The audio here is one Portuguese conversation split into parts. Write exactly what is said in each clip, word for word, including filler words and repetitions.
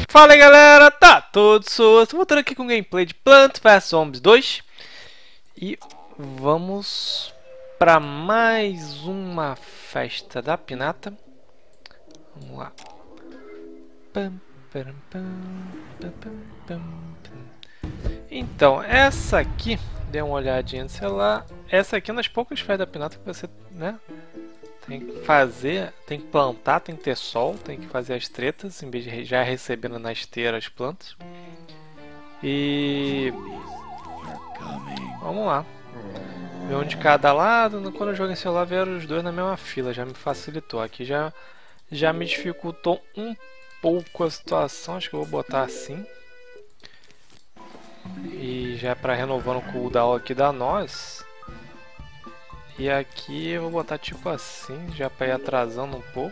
Fala aí galera, tá tudo susto, voltando aqui com gameplay de Plants versus. Zombies dois. E vamos para mais uma festa da Pinata. Vamos lá. Então, essa aqui, dê uma olhadinha no celular. Essa aqui é uma das poucas festas da Pinata que você, né, tem que fazer, tem que plantar, tem que ter sol, tem que fazer as tretas, em vez de já recebendo na esteira as plantas. E vamos lá. Ver um de cada lado. Quando eu joguei em celular, vieram os dois na mesma fila, já me facilitou. Aqui já, já me dificultou um pouco a situação, acho que eu vou botar assim. E já é para renovando o cooldown aqui da nós. E aqui eu vou botar tipo assim, já para ir atrasando um pouco.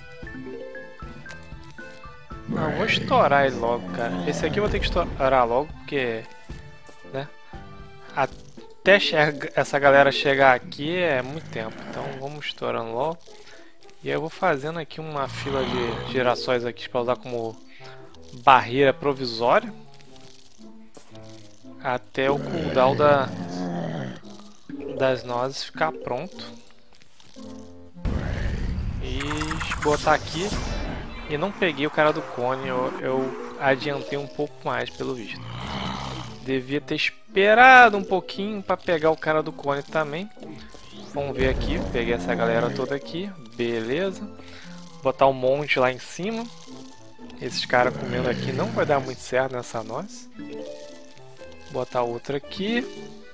Não, vou estourar ele logo, cara. Esse aqui eu vou ter que estourar logo, porque, né, até essa galera chegar aqui é muito tempo. Então vamos estourando logo. E eu vou fazendo aqui uma fila de girassóis aqui para usar como barreira provisória. Até o cooldown da... das nozes ficar pronto. E botar aqui. E não peguei o cara do cone, eu, eu adiantei um pouco mais pelo visto. Devia ter esperado um pouquinho para pegar o cara do cone também. Vamos ver aqui, peguei essa galera toda aqui, beleza. Botar um monte lá em cima. Esses caras comendo aqui não vai dar muito certo nessa noz. Botar outra aqui.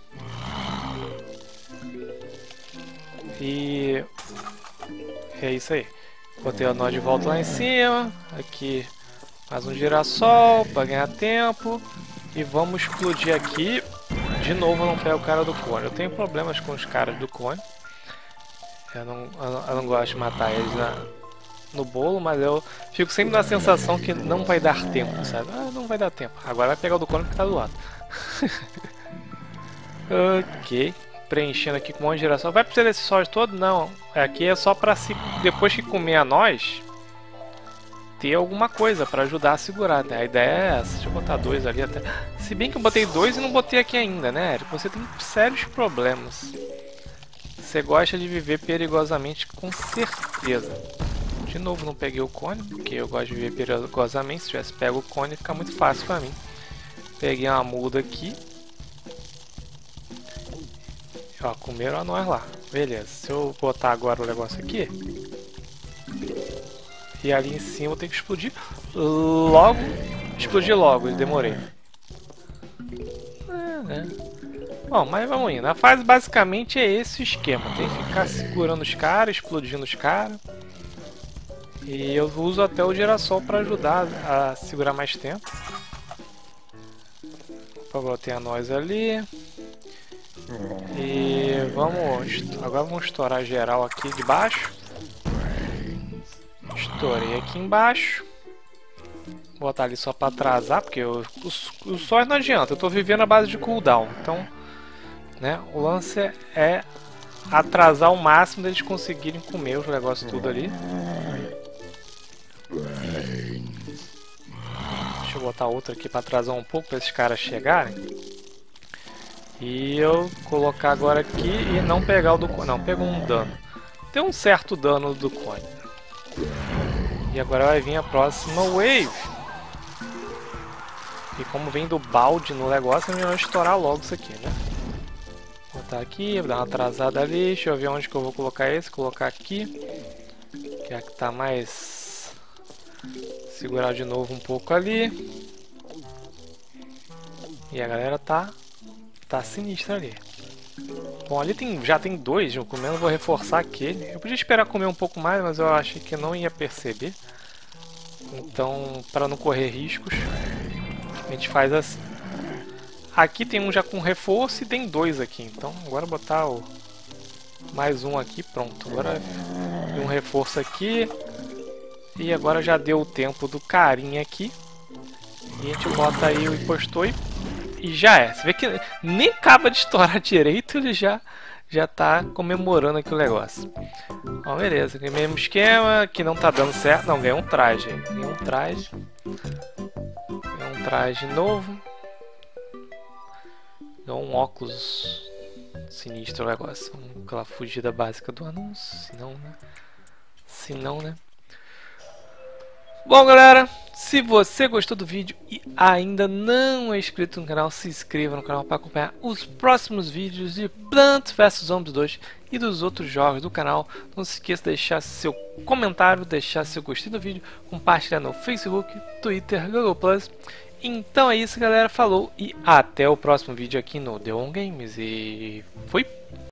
E é isso aí. Botei a nó de volta lá em cima. Aqui mais um girassol para ganhar tempo. E vamos explodir aqui. De novo eu não pego o cara do cone. Eu tenho problemas com os caras do cone. Eu não, eu não, eu não gosto de matar eles na, no bolo, mas eu fico sempre na sensação que não vai dar tempo, sabe? Ah, não vai dar tempo. Agora vai pegar o do cone porque tá do lado. Ok. Preenchendo aqui com um monte de girassol. Vai precisar desse sol todo? Não. Aqui é só para se depois que comer a nós ter alguma coisa para ajudar a segurar, né? A ideia é essa. Deixa eu botar dois ali até. Se bem que eu botei dois e não botei aqui ainda, né, Eric? Você tem sérios problemas. Você gosta de viver perigosamente, com certeza. De novo não peguei o cone, porque eu gosto de viver perigosamente. Se tivesse pego o cone fica muito fácil para mim. Peguei uma muda aqui. Ó, comeram a nós lá. Beleza. Se eu botar agora o negócio aqui. E ali em cima eu tenho que explodir logo. Explodir logo, eu demorei. É, né? Bom, mas vamos indo. A fase basicamente é esse o esquema. Tem que ficar segurando os caras, explodindo os caras. E eu uso até o girassol para ajudar a segurar mais tempo. Opa, botei a nós ali. E vamos, agora vamos estourar geral aqui de baixo. Estourei aqui embaixo. Vou botar ali só para atrasar, porque eu, os, os sóis não adianta, eu estou vivendo a base de cooldown. Então, né, o lance é atrasar o máximo deles conseguirem comer os negócios tudo ali. Deixa eu botar outra aqui para atrasar um pouco para esses caras chegarem. E eu colocar agora aqui e não pegar o do cone. Não, pegou um dano. Tem um certo dano do cone. E agora vai vir a próxima wave. E como vem do balde no negócio, é melhor estourar logo isso aqui, né? Vou botar aqui, vou dar uma atrasada ali. Deixa eu ver onde que eu vou colocar esse. Colocar aqui. Que é que tá mais... Segurar de novo um pouco ali. E a galera tá... Tá sinistro ali. Bom, ali tem, já tem dois, eu comendo, vou reforçar aquele. Eu podia esperar comer um pouco mais, mas eu achei que não ia perceber. Então, para não correr riscos, a gente faz assim. Aqui tem um já com reforço e tem dois aqui. Então, agora botar o mais um aqui, pronto. Agora tem um reforço aqui. E agora já deu o tempo do carinha aqui. E a gente bota aí o impostor e E já é. Você vê que nem acaba de estourar direito, ele já, já tá comemorando aqui o negócio. Bom, beleza. Mesmo esquema, que não tá dando certo. Não, ganhei um traje. Ganhei um traje. traje novo. Deu um óculos sinistro o negócio. Aquela fugida básica do anúncio. Se não, né? Se não, né? Bom, galera, se você gostou do vídeo e ainda não é inscrito no canal, se inscreva no canal para acompanhar os próximos vídeos de Plants versus. Zombies dois e dos outros jogos do canal. Não se esqueça de deixar seu comentário, deixar seu gostei do vídeo, compartilhar no Facebook, Twitter, Google plus. Então é isso, galera. Falou e até o próximo vídeo aqui no The On Games. E fui!